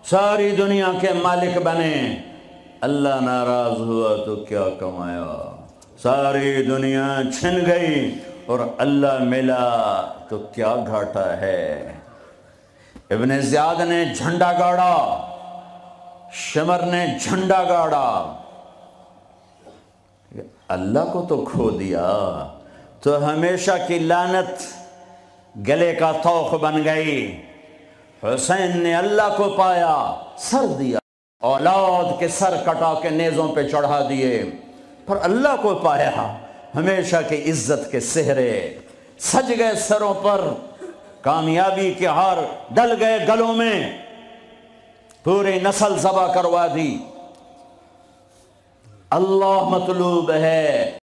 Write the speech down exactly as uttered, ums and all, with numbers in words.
सारी दुनिया के मालिक बने, अल्लाह नाराज हुआ तो क्या कमाया। सारी दुनिया छिन गई और अल्लाह मिला तो क्या घाटा है। इब्ने ज़ियाद ने झंडा गाड़ा, शमर ने झंडा गाड़ा, अल्लाह को तो खो दिया तो हमेशा की लानत गले का तौख बन गई। हुसैन ने अल्लाह को पाया, सर दिया, औलाद के सर कटा के नेज़ों पे चढ़ा दिए, पर अल्लाह को पाया। हमेशा की इज्जत के सेहरे सज गए सरों पर, कामयाबी के हार डल गए गलों में, पूरी नस्ल ज़बा करवा दी। अल्लाह मतलूब है।